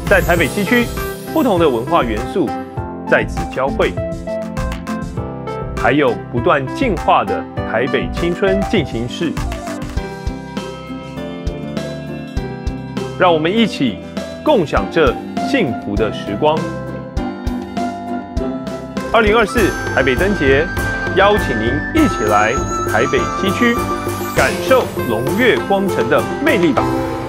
在台北西区，不同的文化元素在此交汇，还有不断进化的台北青春进行式。让我们一起共享这幸福的时光。2024台北灯节，邀请您一起来台北西区，感受龙跃光城的魅力吧。